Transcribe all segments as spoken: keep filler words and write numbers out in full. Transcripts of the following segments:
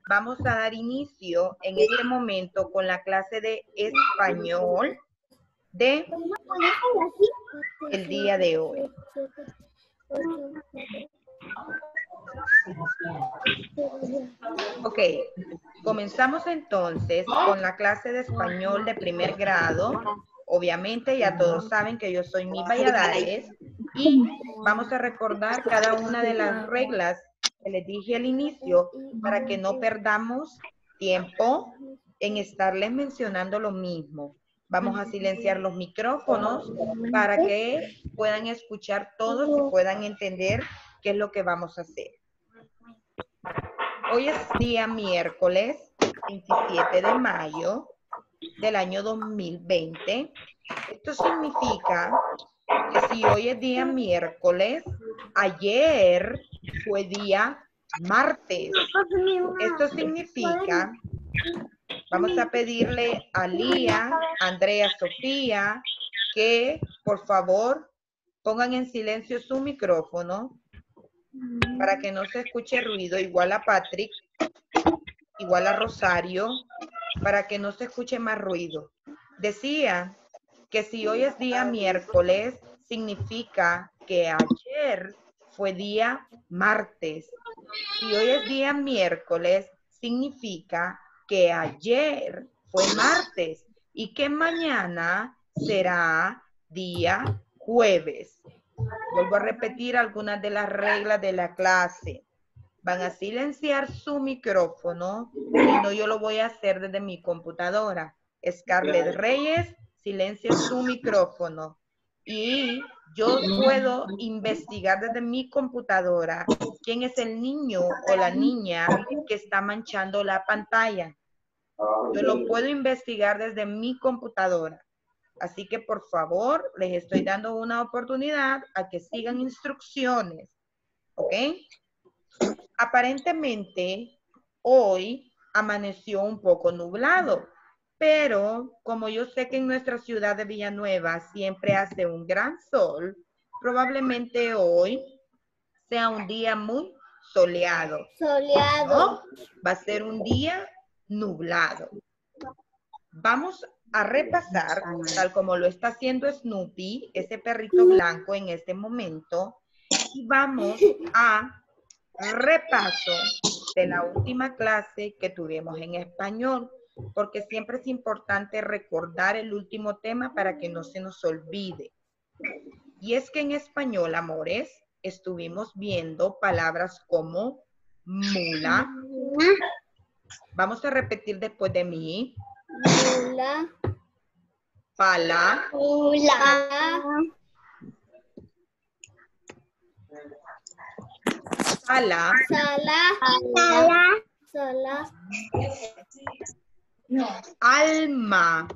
vamos a dar inicio en este momento con la clase de español de el día de hoy. Ok, comenzamos entonces con la clase de español de primer grado. Obviamente ya todos saben que yo soy Miss Valladares y vamos a recordar cada una de las reglas que les dije al inicio para que no perdamos tiempo en estarles mencionando lo mismo. Vamos a silenciar los micrófonos para que puedan escuchar todos y puedan entender qué es lo que vamos a hacer. Hoy es día miércoles veintisiete de mayo del año dos mil veinte. Esto significa que si hoy es día miércoles, ayer fue día martes. Esto significa, vamos a pedirle a Lía, Andrea, Sofía, que por favor pongan en silencio su micrófono para que no se escuche ruido, igual a Patrick, igual a Rosario, para que no se escuche más ruido. Decía que si hoy es día miércoles, significa que ayer fue día martes. Si hoy es día miércoles, significa que ayer fue martes y que mañana será día jueves. Vuelvo a repetir algunas de las reglas de la clase. Van a silenciar su micrófono, si no yo lo voy a hacer desde mi computadora. Scarlett Reyes, silencia su micrófono. Y yo puedo investigar desde mi computadora quién es el niño o la niña que está manchando la pantalla. Yo lo puedo investigar desde mi computadora. Así que por favor, les estoy dando una oportunidad a que sigan instrucciones. ¿Ok? Aparentemente, hoy amaneció un poco nublado, pero como yo sé que en nuestra ciudad de Villanueva siempre hace un gran sol, probablemente hoy sea un día muy soleado. Soleado. ¿No? Va a ser un día nublado. Vamos a repasar, tal como lo está haciendo Snoopy, ese perrito blanco en este momento, y vamos a repaso de la última clase que tuvimos en español, porque siempre es importante recordar el último tema para que no se nos olvide. Y es que en español, amores, estuvimos viendo palabras como mula. Vamos a repetir después de mí. Mula. Pala. Mula. Sala. Sala. Sala. Sala. Alma.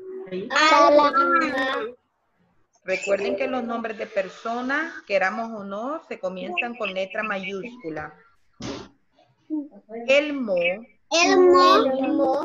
Alma. Recuerden que los nombres de personas, queramos o no, se comienzan con letra mayúscula. Elmo. Elmo. Elmo.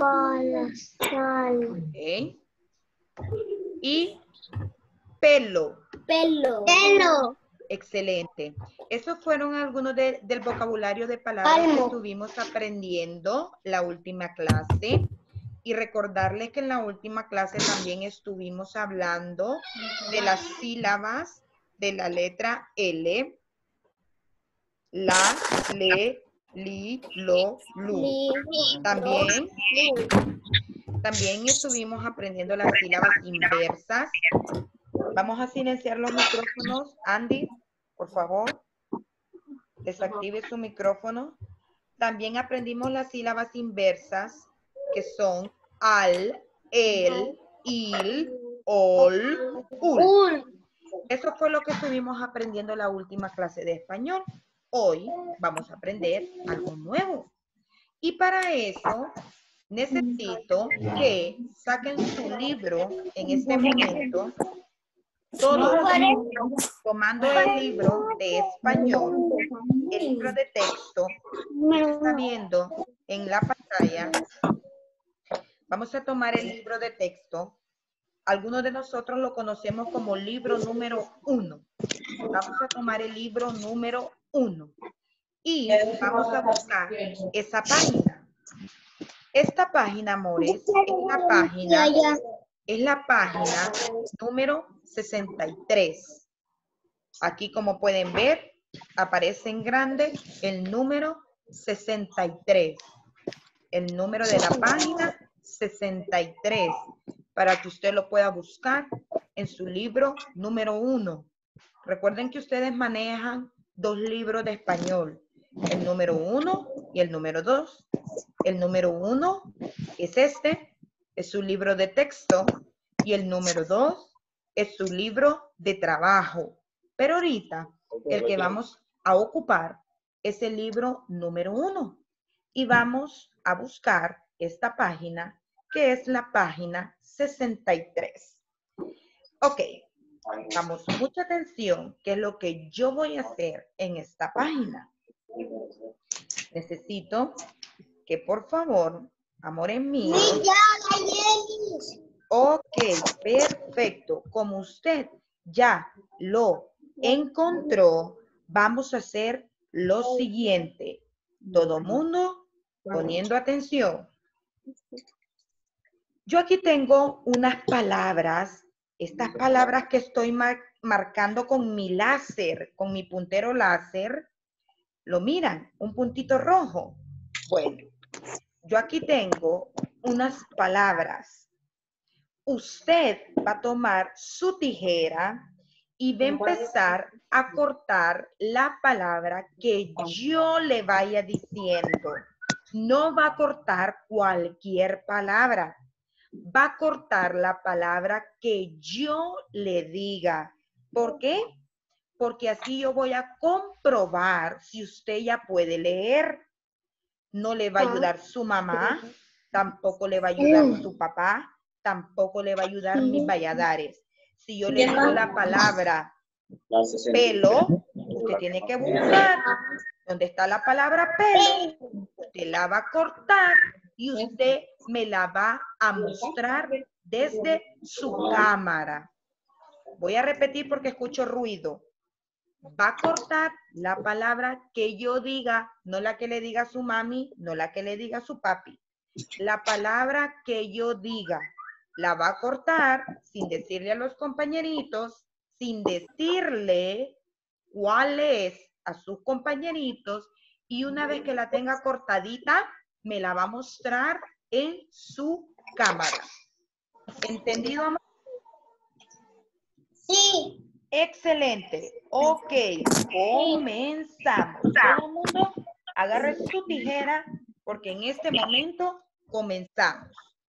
Okay. Y pelo. Pelo. Pelo. Excelente. Esos fueron algunos de, del vocabulario de palabras Almo. Que estuvimos aprendiendo la última clase. Y recordarles que en la última clase también estuvimos hablando de las sílabas de la letra L. La, le, li, lo, lu. También, también estuvimos aprendiendo las sílabas inversas. Vamos a silenciar los micrófonos. Andy, por favor, desactive su micrófono. También aprendimos las sílabas inversas, que son al, el, il, ol, ul. Eso fue lo que estuvimos aprendiendo en la última clase de español. Hoy vamos a aprender algo nuevo. Y para eso necesito que saquen su libro en este momento. Todos tomando el libro de español, el libro de texto que se está viendo en la pantalla. Vamos a tomar el libro de texto. Algunos de nosotros lo conocemos como libro número uno. Vamos a tomar el libro número uno. Y vamos a buscar esa página. Esta página, amores, es la página, es la página número sesenta y tres. Aquí, como pueden ver, aparece en grande el número sesenta y tres. El número de la página sesenta y tres, para que usted lo pueda buscar en su libro número uno. Recuerden que ustedes manejan dos libros de español, el número uno y el número dos. El número uno es este, es su libro de texto, y el número dos es su libro de trabajo. Pero ahorita el que vamos a ocupar es el libro número uno. Y vamos a buscar esta página, que es la página sesenta y tres. Ok, pongamos mucha atención, que es lo que yo voy a hacer en esta página. Necesito que por favor, amores míos. Ok, perfecto. Como usted ya lo encontró, vamos a hacer lo siguiente. Todo mundo poniendo atención. Yo aquí tengo unas palabras, estas palabras que estoy mar marcando con mi láser, con mi puntero láser. ¿Lo miran? Un puntito rojo. Bueno, yo aquí tengo unas palabras. Usted va a tomar su tijera y va a empezar a cortar la palabra que yo le vaya diciendo. No va a cortar cualquier palabra. Va a cortar la palabra que yo le diga. ¿Por qué? Porque así yo voy a comprobar si usted ya puede leer. No le va a ayudar su mamá, tampoco le va a ayudar su papá, tampoco le va a ayudar mis Valladares. Si yo le digo la palabra pelo, usted tiene que buscar dónde está la palabra pelo, usted la va a cortar y usted me la va a mostrar desde su cámara. Voy a repetir porque escucho ruido. Va a cortar la palabra que yo diga, no la que le diga a su mami, no la que le diga a su papi. La palabra que yo diga, la va a cortar sin decirle a los compañeritos, sin decirle cuál es a sus compañeritos, y una vez que la tenga cortadita, me la va a mostrar en su cámara. ¿Entendido, amor? Sí. Excelente. Ok, comenzamos. Todo el mundo agarre su tijera porque en este momento comenzamos.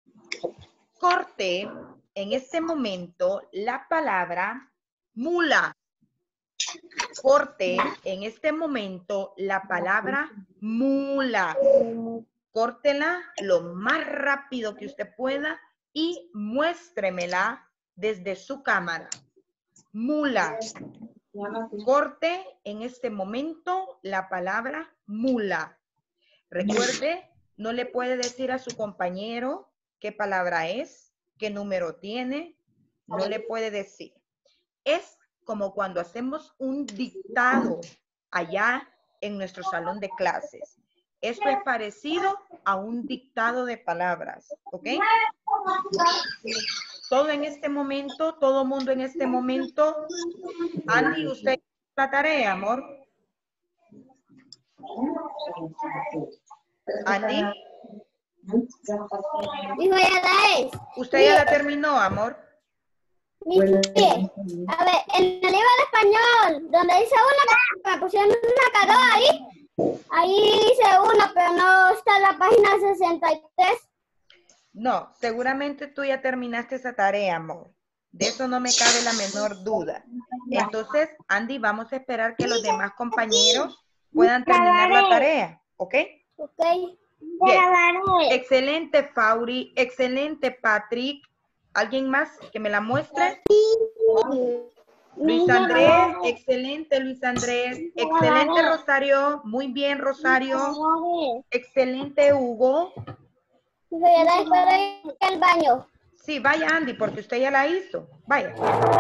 Corte en este momento la palabra mula. Corte en este momento la palabra mula. Córtela lo más rápido que usted pueda y muéstremela desde su cámara. Mula. Corte en este momento la palabra mula. Recuerde, no le puede decir a su compañero qué palabra es, qué número tiene, no le puede decir. Es como cuando hacemos un dictado allá en nuestro salón de clases. Esto es parecido a un dictado de palabras, ¿ok? Todo en este momento, todo mundo en este momento. Andy, ¿usted la tarea, amor? Andy. Dijo ya la es. ¿Usted ya la terminó, amor? Sí. A ver, en el libro de español, donde dice una, me pusieron una cagó ahí. Ahí dice una, pero no está en la página sesenta y tres. No, seguramente tú ya terminaste esa tarea, amor. De eso no me cabe la menor duda. Entonces, Andy, vamos a esperar que los demás compañeros puedan terminar la tarea, ¿ok? Ok. Bien. Excelente, Fauri. Excelente, Patrick. ¿Alguien más que me la muestre? Luis Andrés. Excelente, Luis Andrés. Excelente, Rosario. Muy bien, Rosario. Excelente, Hugo. Dijo ya la espero en el baño. Sí, vaya, Andy, porque usted ya la hizo. Vaya.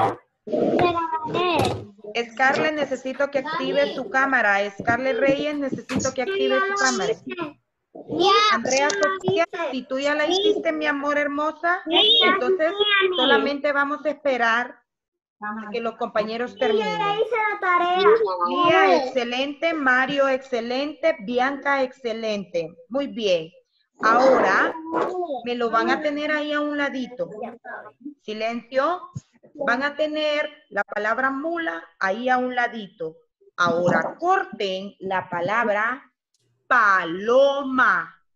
Scarlett, necesito que active su cámara. Scarlett Reyes, necesito que active su cámara. Andrea Sofía, si tú ya la hiciste, mi amor hermosa, entonces solamente vamos a esperar a que los compañeros terminen. Lía, excelente. Mario, excelente. Bianca, excelente. Muy bien. Ahora me lo van a tener ahí a un ladito. Silencio. Van a tener la palabra mula ahí a un ladito. Ahora corten la palabra paloma.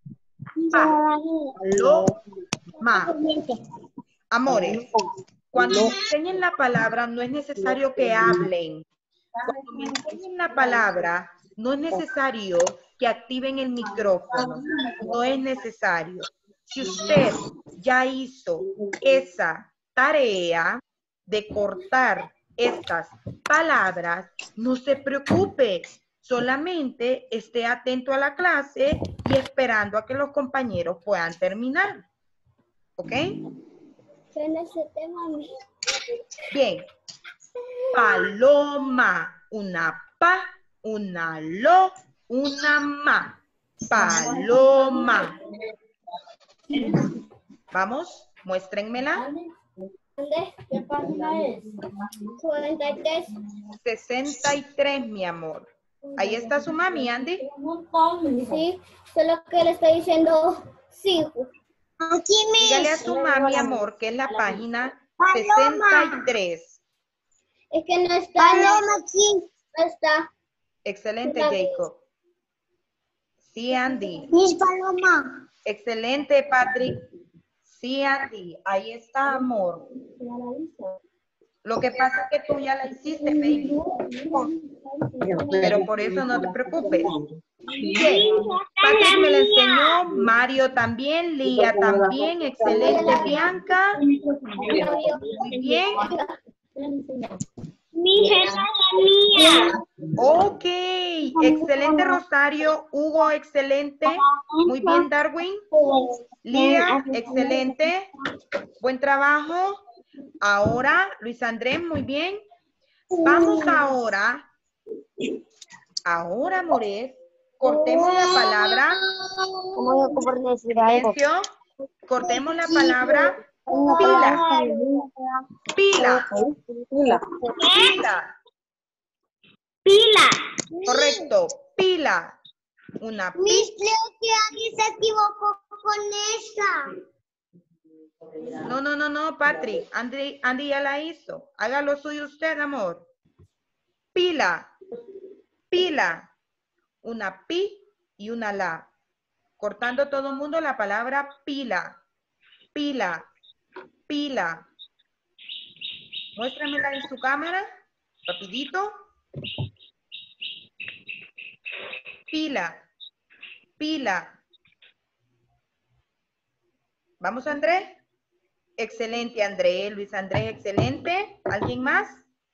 Paloma. Amores, cuando me enseñen la palabra no es necesario que hablen. Cuando me enseñen la palabra no es necesario que activen el micrófono. No es necesario. Si usted ya hizo esa tarea de cortar estas palabras, no se preocupe. Solamente esté atento a la clase y esperando a que los compañeros puedan terminar. ¿Ok? Bien. Paloma. Una pa, una lo, una ma. Paloma. Vamos, muéstrenmela. ¿Qué página es? cuarenta y tres. sesenta y tres, mi amor. Ahí está su mami, Andy. Sí, solo que le estoy diciendo cinco. Dígale a su mami, amor, que es la página sesenta y tres. Es que no está. Paloma aquí. No está. Excelente, Jacob. Sí, Andy. Mis Paloma. Excelente, Patrick. Sí, Andy. Ahí está, amor. Lo que pasa es que tú ya la hiciste, baby. Pero por eso no te preocupes. Bien. Patrick me la enseñó, Mario también, Lía también, excelente, Bianca. Muy bien. Mi jefa es la mía. Ok, excelente, Rosario. Hugo, excelente. Muy bien, Darwin. Lía, excelente. Buen trabajo. Ahora, Luis Andrés, muy bien. Vamos ahora. Ahora, Morés, cortemos la palabra. Silencio. Cortemos la palabra pila. Pila. Pila. Pila. Correcto. Pila. Una pila. Miss, creo que alguien se equivocó con esa. No, no, no, no, Patrick. Andy, Andy ya la hizo. Haga lo suyo usted, amor. Pila. Pila. Una pi y una la. Cortando todo el mundo la palabra pila. Pila. Pila. Muéstramela en su cámara. Rapidito. Pila. Pila. ¿Vamos, Andrés? Excelente, Andrés. Luis Andrés, excelente. ¿Alguien más?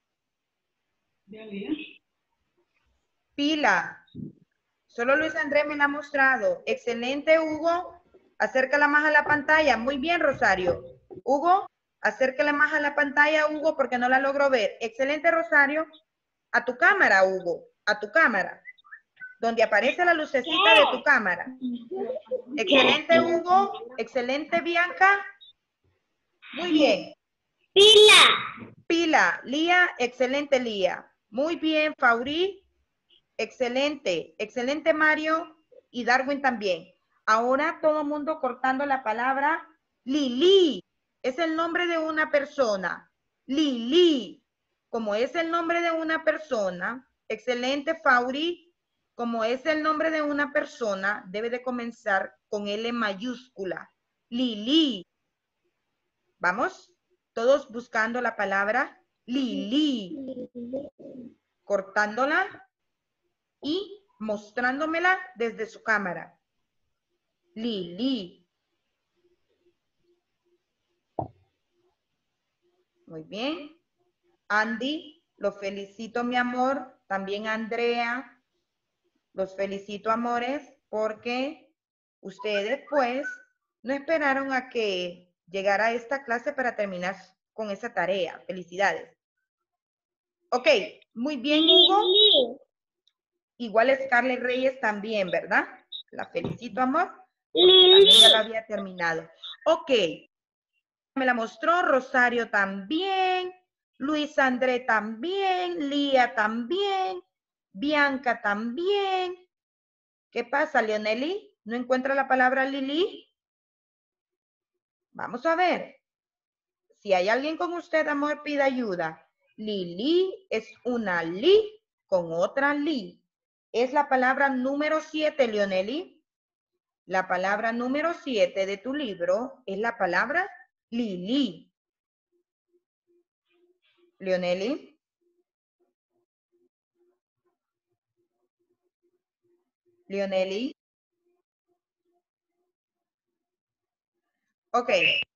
Pila. Solo Luis Andrés me la ha mostrado. Excelente, Hugo. Acércala más a la pantalla. Muy bien, Rosario. Hugo, acércala más a la pantalla, Hugo, porque no la logro ver. Excelente, Rosario. A tu cámara, Hugo. A tu cámara. Donde aparece la lucecita de tu cámara. Excelente, Hugo. Excelente, Bianca. Muy bien. Pila. Pila. Lía, excelente, Lía. Muy bien, Fauri. Excelente. Excelente, Mario. Y Darwin también. Ahora todo el mundo cortando la palabra Lili. Es el nombre de una persona. Lili. Como es el nombre de una persona. Excelente, Fauri. Como es el nombre de una persona, debe de comenzar con L mayúscula. Lili. Vamos. Todos buscando la palabra Lili. Cortándola y mostrándomela desde su cámara. Lili. Muy bien. Andy, lo felicito, mi amor. También Andrea. Los felicito, amores, porque ustedes, pues, no esperaron a que llegara esta clase para terminar con esa tarea. Felicidades. Ok, muy bien, Hugo. Igual Scarlett Reyes también, ¿verdad? La felicito, amor. Lili. Ya la había terminado. Ok. Me la mostró. Rosario también. Luis André también. Lía también. Bianca también. ¿Qué pasa, Leoneli? ¿No encuentra la palabra Lili? Vamos a ver. Si hay alguien con usted, amor, pida ayuda. Lili es una li con otra li. Es la palabra número siete, Leoneli. La palabra número siete de tu libro es la palabra Lili. Leoneli. Leoneli. Ok.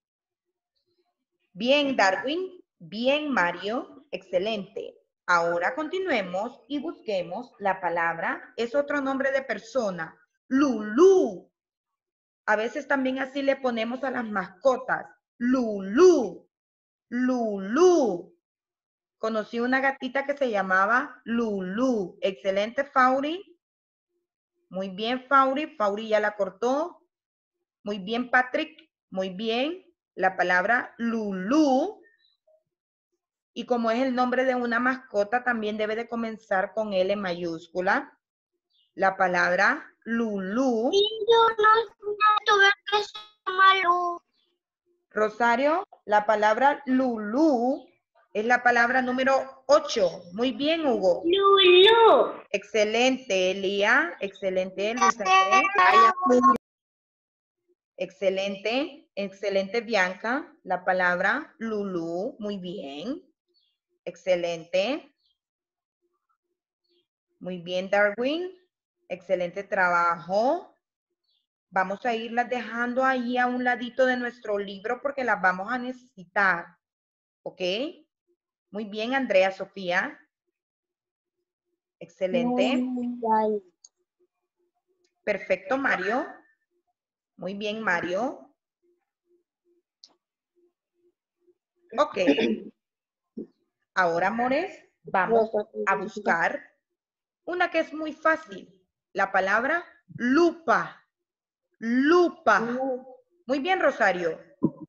Bien, Darwin. Bien, Mario. Excelente. Ahora continuemos y busquemos la palabra. Es otro nombre de persona. Lulú. A veces también así le ponemos a las mascotas. Lulú. Lulú. Conocí una gatita que se llamaba Lulú. Excelente, Fauri. Muy bien, Fauri. Fauri ya la cortó. Muy bien, Patrick. Muy bien. La palabra Lulú. Y como es el nombre de una mascota, también debe de comenzar con L mayúscula. La palabra Lulú. Yo no tuve que ser malo. Rosario, la palabra Lulú es la palabra número ocho. Muy bien, Hugo. Lulu. Excelente, Elia. Excelente, Luis Andrés. Excelente, excelente, Bianca. La palabra Lulú. Muy bien. Excelente. Muy bien, Darwin. Excelente trabajo. Vamos a irlas dejando ahí a un ladito de nuestro libro porque las vamos a necesitar. ¿Ok? Muy bien, Andrea, Sofía. Excelente. Perfecto, Mario. Muy bien, Mario. Ok. Ahora, amores, vamos a buscar una que es muy fácil. La palabra lupa. Lupa. Muy bien, Rosario.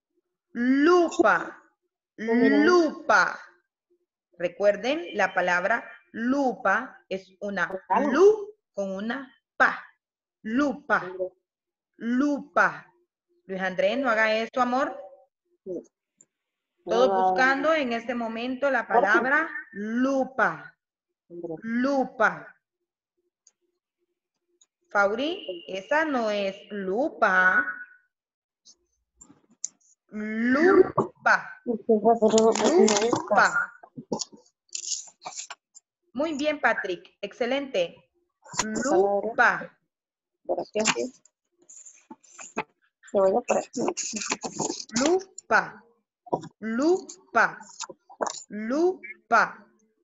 Lupa. Lupa. Recuerden, la palabra lupa es una lu con una pa. Lupa. Lupa. Luis Andrés, no haga eso, amor. Todos buscando en este momento la palabra lupa. Lupa. Fauri, esa no es lupa. Lupa. Lupa. Muy bien, Patrick. Excelente. Lupa. Lupa. Lupa. Lupa.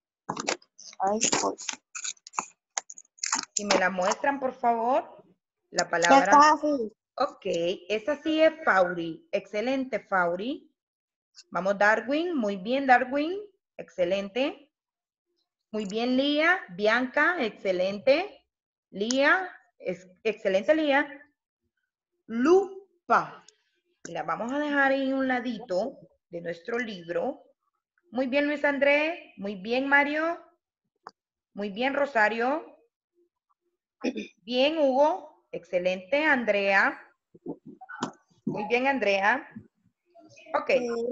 Si me la muestran, por favor, la palabra. Ok, esa sí es Fauri. Excelente, Fauri. Vamos, Darwin. Muy bien, Darwin. Excelente. Muy bien, Lía. Bianca, excelente. Lía, es, excelente, Lía. Lupa. La vamos a dejar ahí un ladito de nuestro libro. Muy bien, Luis Andrés. Muy bien, Mario. Muy bien, Rosario. Bien, Hugo. Excelente, Andrea. Muy bien, Andrea. Ok.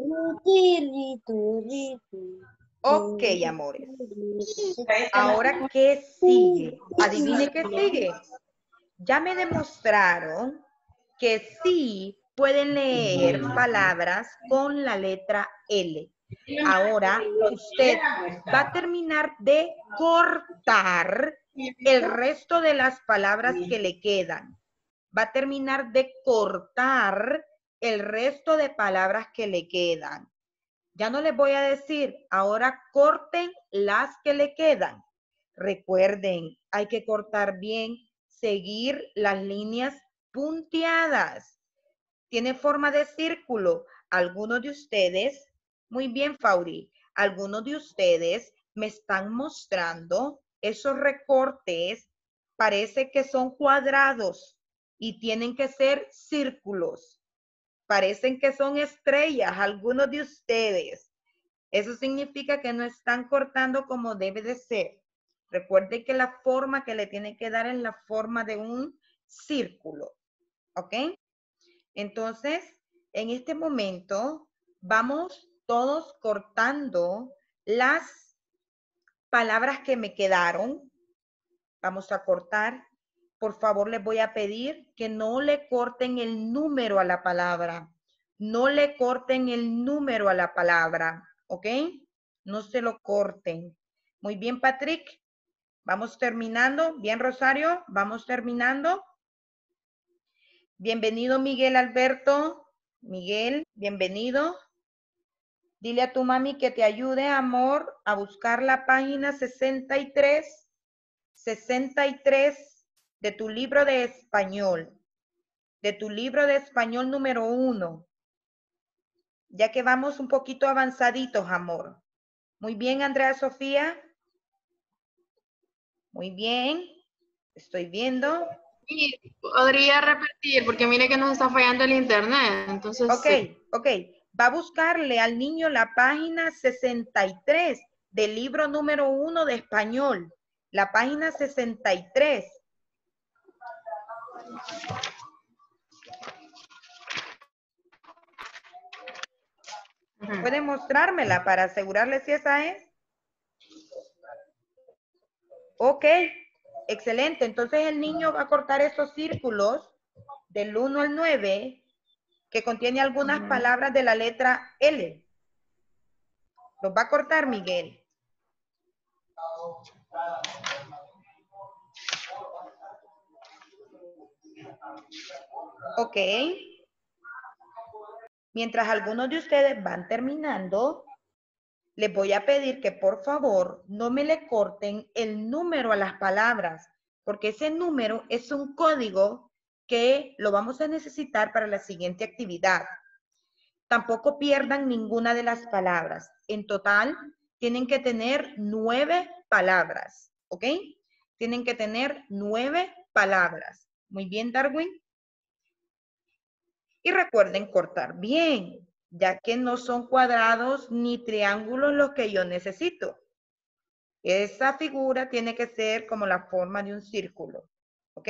Ok, amores. Ahora, ¿qué sigue? Adivine qué sigue. Ya me demostraron que sí pueden leer palabras con la letra L. Ahora usted va a terminar de cortar el resto de las palabras que le quedan. Va a terminar de cortar el resto de palabras que le quedan. Ya no les voy a decir, ahora corten las que le quedan. Recuerden, hay que cortar bien, seguir las líneas punteadas. Tiene forma de círculo. Algunos de ustedes, muy bien, Fauri, algunos de ustedes me están mostrando esos recortes, parece que son cuadrados. y tienen que ser círculos. Parecen que son estrellas algunos de ustedes. Eso significa que no están cortando como debe de ser. Recuerde que la forma que le tiene que dar es la forma de un círculo. ¿Ok? Entonces, en este momento, vamos todos cortando las palabras que me quedaron. Vamos a cortar. Por favor, les voy a pedir que no le corten el número a la palabra. No le corten el número a la palabra. ¿Ok? No se lo corten. Muy bien, Patrick. Vamos terminando. Bien, Rosario. Vamos terminando. Bienvenido, Miguel Alberto. Miguel, bienvenido. Dile a tu mami que te ayude, amor, a buscar la página sesenta y tres, sesenta y tres de tu libro de español. De tu libro de español número uno. Ya que vamos un poquito avanzaditos, amor. Muy bien, Andrea Sofía. Muy bien. Estoy viendo. Sí, podría repetir, porque mire que nos está fallando el internet. Entonces, Ok, sí. ok. Va a buscarle al niño la página sesenta y tres del libro número uno de español. La página sesenta y tres. Ujú. ¿Puede mostrármela para asegurarle si esa es? Ok, excelente. Entonces el niño va a cortar esos círculos del uno al nueve que contiene algunas Ujú. palabras de la letra L. Los va a cortar, Miguel. Ok. Mientras algunos de ustedes van terminando, les voy a pedir que por favor no me le corten el número a las palabras, porque ese número es un código que lo vamos a necesitar para la siguiente actividad. Tampoco pierdan ninguna de las palabras. En total, tienen que tener nueve palabras, ¿ok? Tienen que tener nueve palabras. Muy bien, Darwin. Y recuerden cortar bien, ya que no son cuadrados ni triángulos los que yo necesito. Esa figura tiene que ser como la forma de un círculo, ¿ok?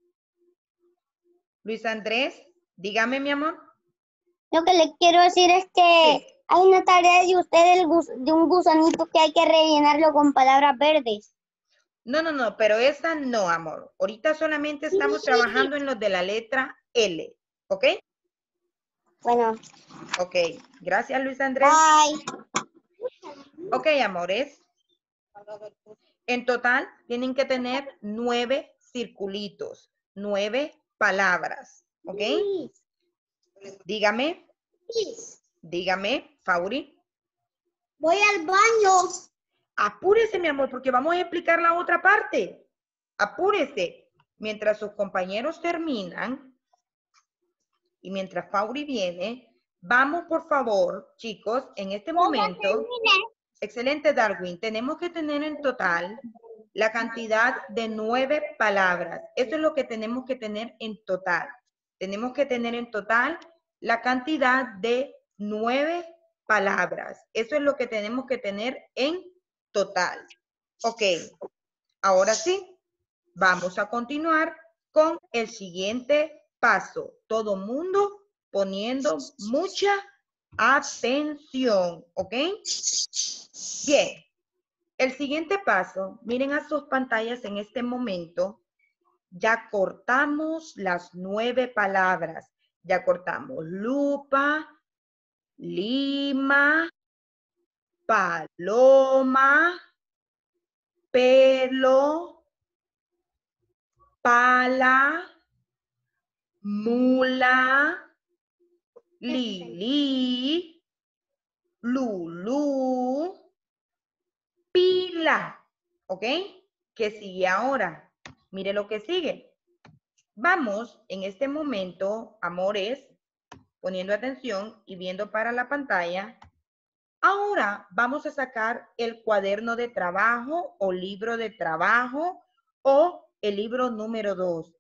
Luis Andrés, dígame, mi amor. Lo que le quiero decir es que Sí. hay una tarea de usted del gus- de un gusanito que hay que rellenarlo con palabras verdes. No, no, no, pero esa no, amor. Ahorita solamente estamos trabajando en los de la letra L, ¿ok? Bueno, Ok, gracias, Luis Andrés. bye. Ok, amores. En total, tienen que tener nueve circulitos, nueve palabras, ¿ok? Dígame, dígame, Fauri. Voy al baño. Apúrese, mi amor, porque vamos a explicar la otra parte. Apúrese. Mientras sus compañeros terminan y mientras Fauri viene, vamos, por favor, chicos, en este momento. Excelente, Darwin. Tenemos que tener en total la cantidad de nueve palabras. Eso es lo que tenemos que tener en total. Tenemos que tener en total la cantidad de nueve palabras. Eso es lo que tenemos que tener en total. Ok, ahora sí, vamos a continuar con el siguiente paso. Todo mundo poniendo mucha atención, ¿ok? Bien, el siguiente paso, miren a sus pantallas en este momento, ya cortamos las nueve palabras. Ya cortamos lupa, lima, paloma, pelo, pala, mula, lili, lulú, pila. ¿Ok? ¿Qué sigue ahora? Mire lo que sigue. Vamos en este momento, amores, poniendo atención y viendo para la pantalla. Ahora vamos a sacar el cuaderno de trabajo o libro de trabajo o el libro número dos.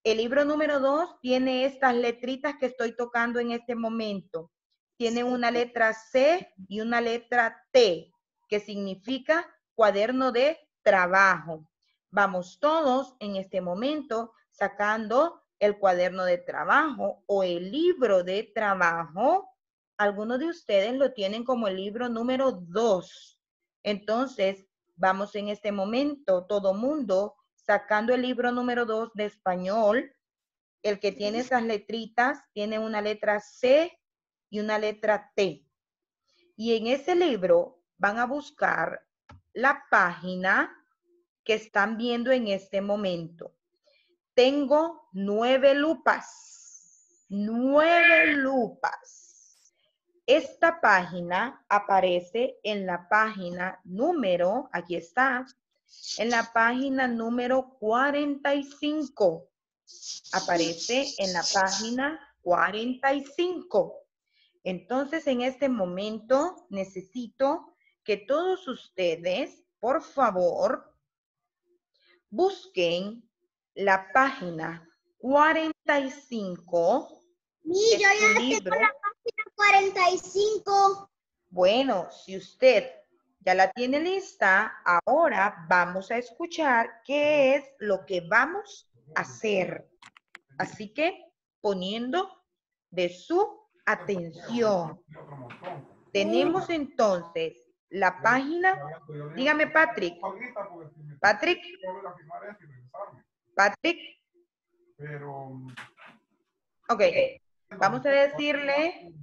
El libro número dos tiene estas letritas que estoy tocando en este momento. Tiene una letra C y una letra T, que significa cuaderno de trabajo. Vamos todos en este momento sacando el cuaderno de trabajo o el libro de trabajo. Algunos de ustedes lo tienen como el libro número dos. Entonces, vamos en este momento, todo mundo, sacando el libro número dos de español. El que tiene esas letritas tiene una letra C y una letra T. Y en ese libro van a buscar la página que están viendo en este momento. Tengo nueve lupas. Nueve lupas. Esta página aparece en la página número, aquí está, en la página número cuarenta y cinco. Aparece en la página cuarenta y cinco. Entonces, en este momento, necesito que todos ustedes, por favor, busquen la página cuarenta y cinco. Sí, yo ya libro. tengo la página cuarenta y cinco. Bueno, si usted ya la tiene lista, ahora vamos a escuchar qué es lo que vamos a hacer. Así que poniendo de su atención. Tenemos entonces la página. Dígame, Patrick. Patrick. Patrick. Ok. Vamos a decirle,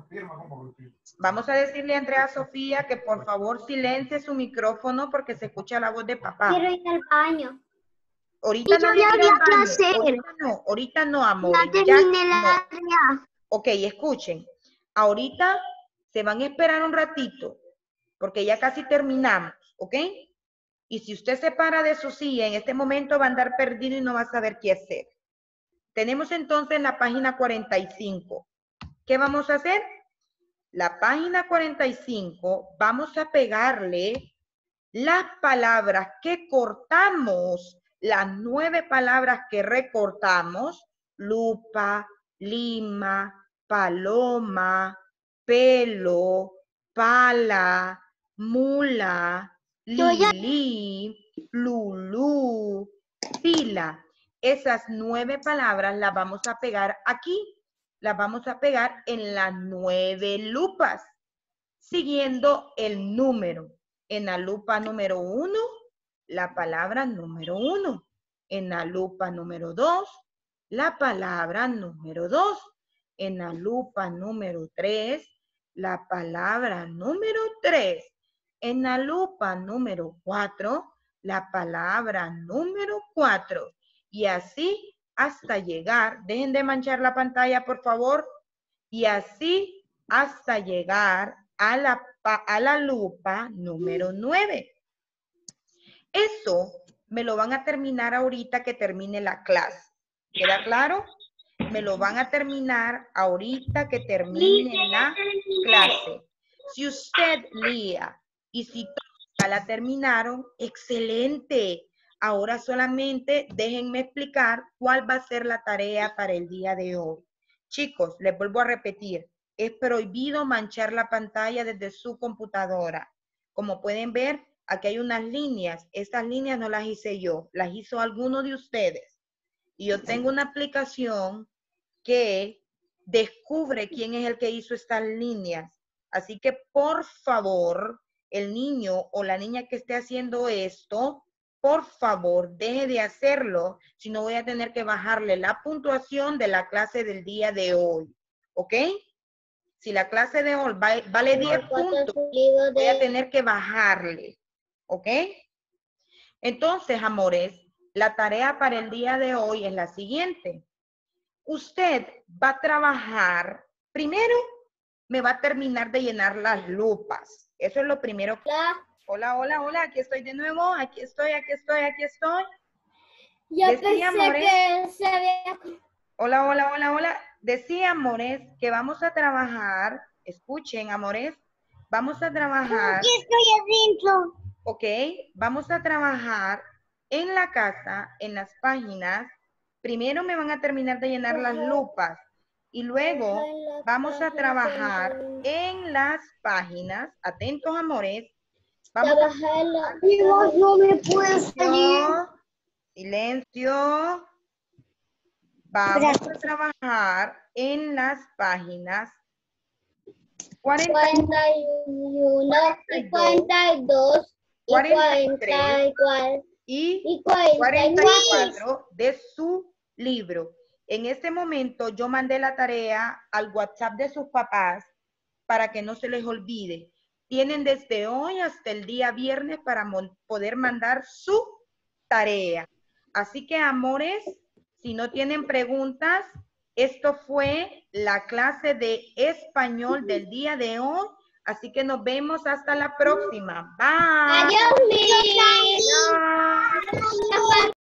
vamos a decirle a Andrea Sofía que por favor silencie su micrófono porque se escucha la voz de papá. Quiero ir al baño. Ahorita no viene al baño. Ahorita no, ahorita no, amor. Ya terminé la tarea. Ok, escuchen. Ahorita se van a esperar un ratito porque ya casi terminamos, ¿ok? Y si usted se para de su silla en este momento va a andar perdido y no va a saber qué hacer. Tenemos entonces la página cuarenta y cinco. ¿Qué vamos a hacer? La página cuarenta y cinco vamos a pegarle las palabras que cortamos, las nueve palabras que recortamos, lupa, lima, paloma, pelo, pala, mula, lili, lulú, pila. Esas nueve palabras las vamos a pegar aquí. Las vamos a pegar en las nueve lupas, siguiendo el número. En la lupa número uno, la palabra número uno. En la lupa número dos, la palabra número dos. En la lupa número tres, la palabra número tres. En la lupa número cuatro, la palabra número cuatro. Y así hasta llegar, dejen de manchar la pantalla, por favor. Y así hasta llegar a la, a la lupa número nueve. Eso me lo van a terminar ahorita que termine la clase. ¿Queda claro? Me lo van a terminar ahorita que termine la clase. Si usted lía y si ya la terminaron, excelente. Ahora solamente déjenme explicar cuál va a ser la tarea para el día de hoy. Chicos, les vuelvo a repetir, es prohibido manchar la pantalla desde su computadora. Como pueden ver, aquí hay unas líneas. Estas líneas no las hice yo, las hizo alguno de ustedes. Y yo tengo una aplicación que descubre quién es el que hizo estas líneas. Así que, por favor, el niño o la niña que esté haciendo esto, por favor, deje de hacerlo, si no voy a tener que bajarle la puntuación de la clase del día de hoy, ¿ok? Si la clase de hoy vale diez puntos, voy a tener que bajarle, ¿ok? Entonces, amores, la tarea para el día de hoy es la siguiente. Usted va a trabajar, primero me va a terminar de llenar las lupas. Eso es lo primero que... Hola, hola, hola, aquí estoy de nuevo, aquí estoy, aquí estoy, aquí estoy. Yo Decía, pensé amores, que se había... Hola, hola, hola, hola. Decía, amores, que vamos a trabajar, escuchen, amores, vamos a trabajar... Aquí estoy adentro. Ok, vamos a trabajar en la casa, en las páginas primero me van a terminar de llenar las lupas y luego vamos a trabajar en las páginas. Atentos, amores. Vamos a trabajar. No me puedes silencio, silencio. Vamos a trabajar en las páginas cuarenta y uno, cuarenta y dos, cuarenta y tres y cuarenta y cuatro de su libro. En este momento yo mandé la tarea al WhatsApp de sus papás para que no se les olvide. Tienen desde hoy hasta el día viernes para poder mandar su tarea. Así que, amores, si no tienen preguntas, esto fue la clase de español del día de hoy. Así que nos vemos hasta la próxima. Bye. Adiós, mi. Adiós.